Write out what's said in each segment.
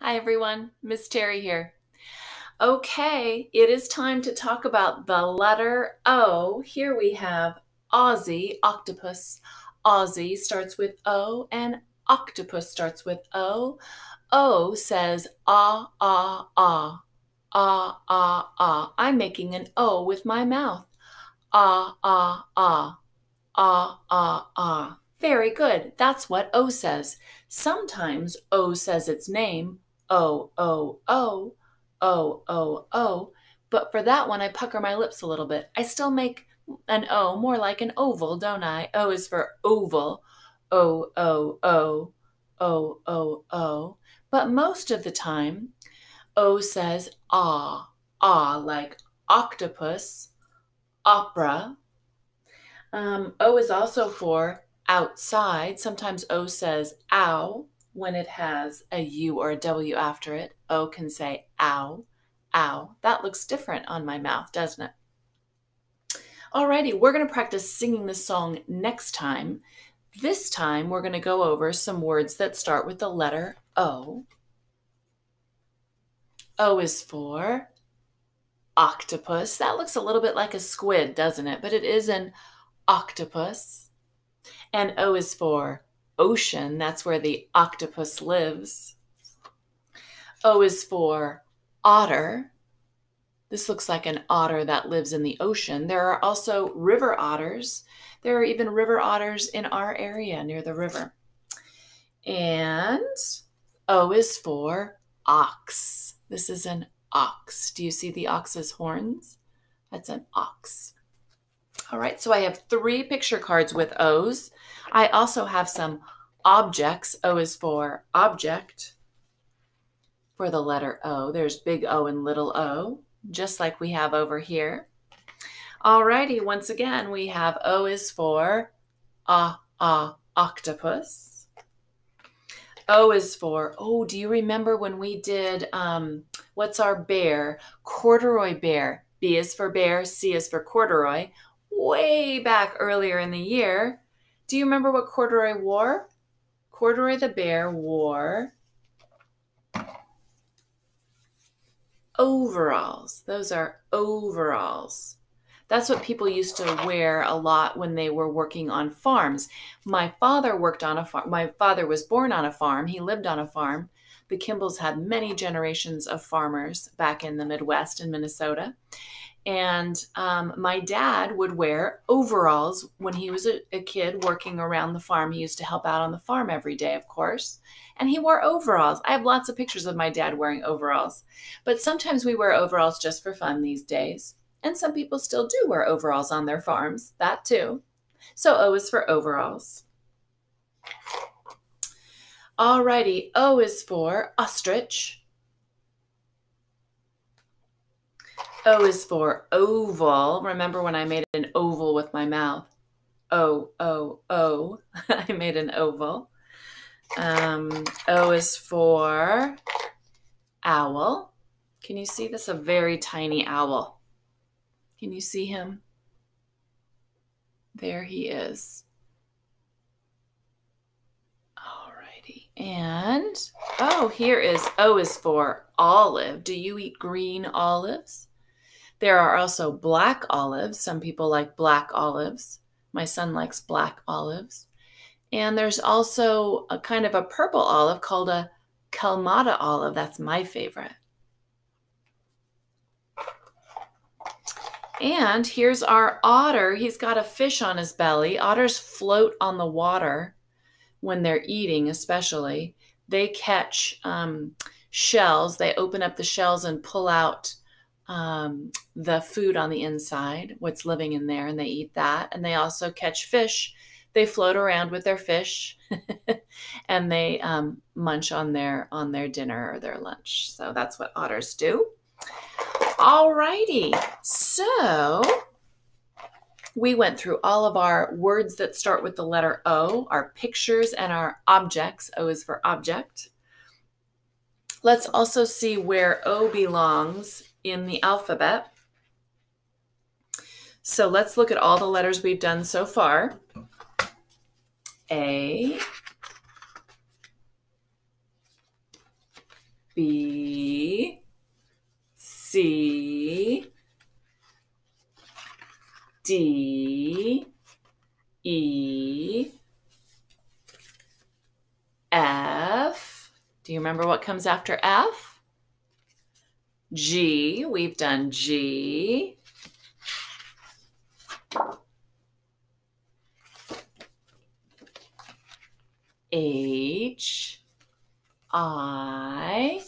Hi everyone, Miss Terry here. Okay, it is time to talk about the letter O. Here we have Aussie, octopus. Aussie starts with O and octopus starts with O. O says ah, ah, ah, ah, ah, ah. I'm making an O with my mouth. Ah, ah, ah, ah, ah, ah. Very good. That's what O says. Sometimes O says its name, O, O, O, O, O, O. But for that one, I pucker my lips a little bit. I still make an O more like an oval, don't I? O is for oval. O, O, O, O, O, O. But most of the time, O says ah, ah, like octopus, opera. O is also for outside. Sometimes O says ow when it has a U or a W after it. O can say ow, ow. That looks different on my mouth, doesn't it? Alrighty, we're going to practice singing this song next time. This time, we're going to go over some words that start with the letter O. O is for octopus. That looks a little bit like a squid, doesn't it? But it is an octopus. And O is for ocean. That's where the octopus lives. O is for otter. This looks like an otter that lives in the ocean. There are also river otters. There are even river otters in our area near the river. And O is for ox. This is an ox. Do you see the ox's horns? That's an ox. All right, so I have 3 picture cards with O's. I also have some objects. O is for object for the letter O. There's big O and little o, just like we have over here. All righty, once again, we have O is for octopus. O is for, do you remember when we did, what's our bear? Corduroy bear. B is for bear, C is for corduroy. Way back earlier in the year. Do you remember what Corduroy wore? Corduroy the bear wore overalls. Those are overalls. That's what people used to wear a lot when they were working on farms. My father worked on a farm. My father was born on a farm. He lived on a farm. The Kimballs had many generations of farmers back in the Midwest in Minnesota. And my dad would wear overalls when he was a kid working around the farm. He used to help out on the farm every day, of course. And he wore overalls. I have lots of pictures of my dad wearing overalls. But sometimes we wear overalls just for fun these days. And some people still do wear overalls on their farms. That too. So O is for overalls. Alrighty, O is for ostrich. O is for oval. Remember when I made an oval with my mouth? O, O, O. I made an oval. O is for owl. Can you see this? A very tiny owl. Can you see him? There he is. Alrighty. And, here is O is for olive. Do you eat green olives? There are also black olives. Some people like black olives. My son likes black olives. And there's also a kind of a purple olive called a Kalamata olive. That's my favorite. And here's our otter. He's got a fish on his belly. Otters float on the water when they're eating, especially. They catch shells. They open up the shells and pull out the food on the inside, what's living in there, and they eat that. And they also catch fish. They float around with their fish and they munch on their dinner or their lunch. So that's what otters do. All righty. So we went through all of our words that start with the letter O, our pictures and our objects. O is for object. Let's also see where O belongs in the alphabet. So let's look at all the letters we've done so far. A, B, C, D, E, F. Do you remember what comes after F? G. We've done G. H, I,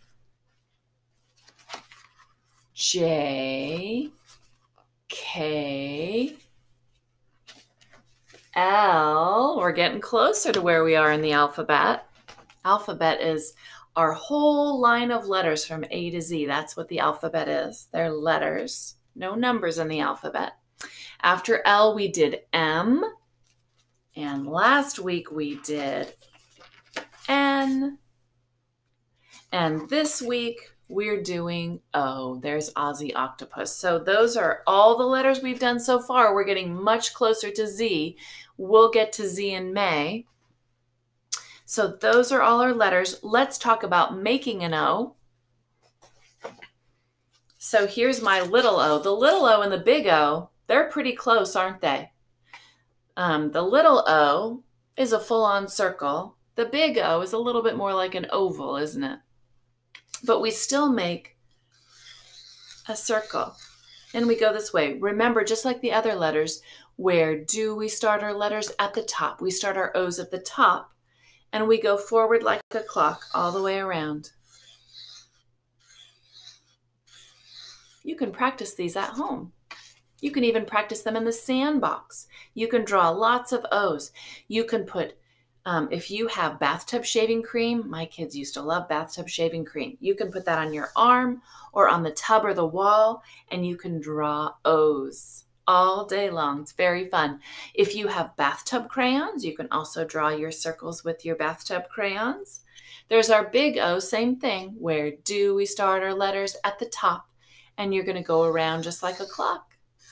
J, K, L. We're getting closer to where we are in the alphabet. Alphabet is our whole line of letters from A to Z. That's what the alphabet is. They're letters, no numbers in the alphabet. After L, we did M. And last week we did N. And this week we're doing O. There's Aussie Octopus. So those are all the letters we've done so far. We're getting much closer to Z. We'll get to Z in May. So those are all our letters. Let's talk about making an O. So here's my little O. The little O and the big O, they're pretty close, aren't they? The little O is a full-on circle. The big O is a little bit more like an oval, isn't it? But we still make a circle. And we go this way. Remember, just like the other letters, where do we start our letters? At the top. We start our O's at the top, and we go forward like a clock all the way around. You can practice these at home. You can even practice them in the sandbox. You can draw lots of O's. You can put, if you have bathtub shaving cream, my kids used to love bathtub shaving cream. You can put that on your arm or on the tub or the wall, and you can draw O's all day long. It's very fun. If you have bathtub crayons, you can also draw your circles with your bathtub crayons. There's our big O, same thing. Where do we start our letters? At the top, and you're going to go around just like a clock.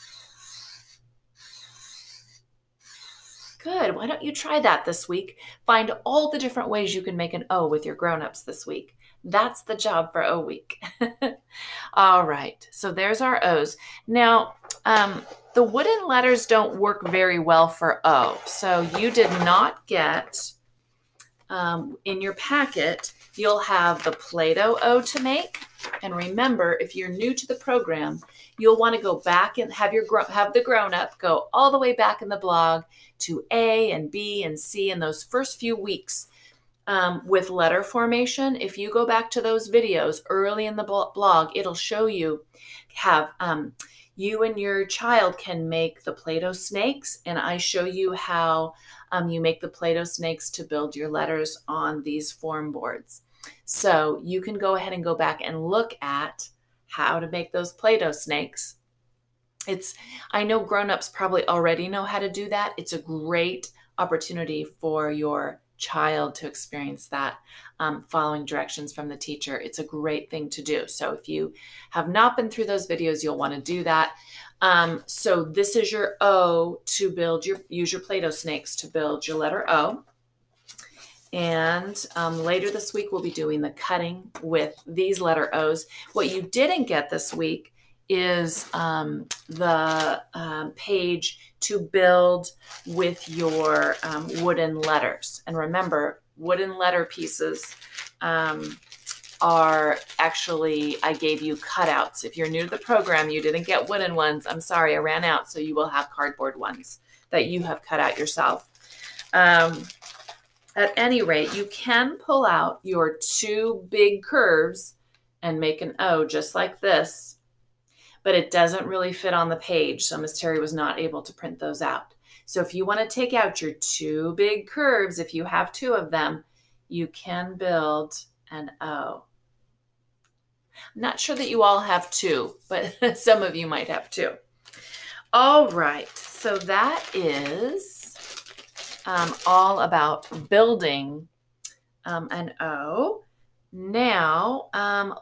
Good. Why don't you try that this week? Find all the different ways you can make an O with your grown-ups this week. That's the job for O week. All right. So there's our O's. Now, the wooden letters don't work very well for O. So you did not get, in your packet, you'll have the Play-Doh O to make. And remember, if you're new to the program, you'll want to go back and have the grown-up go all the way back in the blog to A and B and C in those first few weeks with letter formation. If you go back to those videos early in the blog, it'll show you you and your child can make the Play-Doh snakes, and I show you how you make the Play-Doh snakes to build your letters on these form boards. So you can go ahead and go back and look at how to make those Play-Doh snakes. I know grown-ups probably already know how to do that. It's a great opportunity for your child to experience that, following directions from the teacher. It's a great thing to do. So if you have not been through those videos, you'll want to do that. So this is your O to use your Play-Doh snakes to build your letter O. And later this week, we'll be doing the cutting with these letter O's. What you didn't get this week is the page to build with your wooden letters. And remember, wooden letter pieces are actually, I gave you cutouts. If you're new to the program, you didn't get wooden ones. I'm sorry, I ran out, so you will have cardboard ones that you have cut out yourself. At any rate, you can pull out your two big curves and make an O just like this, but it doesn't really fit on the page, so Miss Terry was not able to print those out. So if you want to take out your two big curves, if you have two of them, you can build an O. I'm not sure that you all have two, but some of you might have two. All right, so that is all about building an O. Now,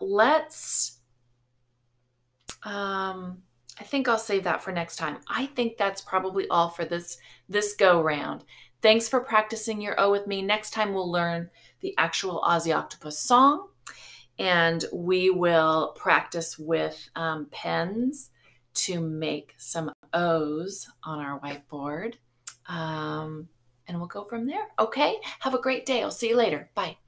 I think I'll save that for next time. I think that's probably all for this go round. Thanks for practicing your O with me. Next time we'll learn the actual Aussie Octopus song. and we will practice with pens to make some O's on our whiteboard. And we'll go from there. Okay, have a great day. I'll see you later. Bye.